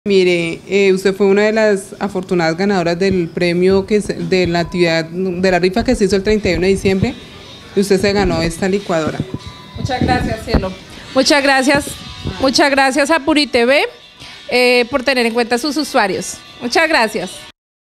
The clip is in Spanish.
Mire, usted fue una de las afortunadas ganadoras del premio de la actividad de la rifa que se hizo el 31 de diciembre y usted se ganó esta licuadora. Muchas gracias, cielo. Muchas gracias a Puritv por tener en cuenta a sus usuarios. Muchas gracias.